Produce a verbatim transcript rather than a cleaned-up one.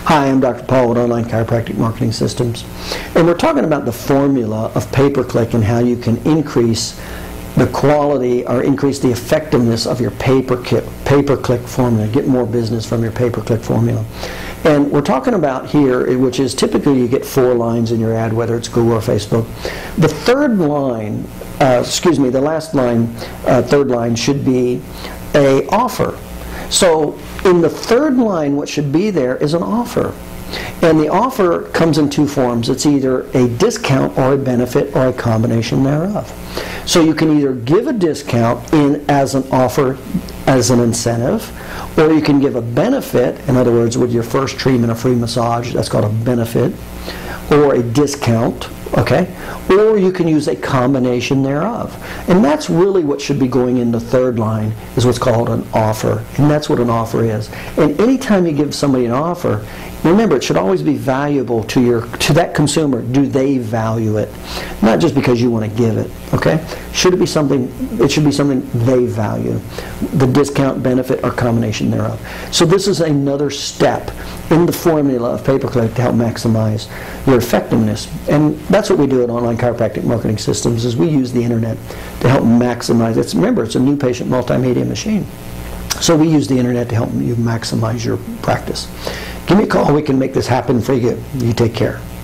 Hi, I'm Doctor Paul with Online Chiropractic Marketing Systems, and we're talking about the formula of pay-per-click and how you can increase the quality or increase the effectiveness of your pay-per-click pay-per-click formula, get more business from your pay-per-click formula. And we're talking about here, which is typically you get four lines in your ad, whether it's Google or Facebook. The third line, uh, excuse me, the last line, uh, third line should be a offer. So in the third line, what should be there is an offer. And the offer comes in two forms. It's either a discount or a benefit or a combination thereof. So you can either give a discount in as an offer, as an incentive, or you can give a benefit, in other words, with your first treatment, a free massage, that's called a benefit, or a discount, okay? Or you can use a combination thereof. And that's really what should be going in the third line, is what's called an offer. And that's what an offer is. And anytime you give somebody an offer, remember, it should always be valuable to your to that consumer. Do they value it? Not just because you want to give it, okay? Should it be something, it should be something they value. The discount, benefit, or combination thereof. So this is another step in the formula of pay-per-click to help maximize your effectiveness. And that's what we do at Online Chiropractic Marketing Systems, is we use the internet to help maximize it. Remember, it's a new patient multimedia machine. So we use the internet to help you maximize your practice. Give me a call. We can make this happen for you. You take care.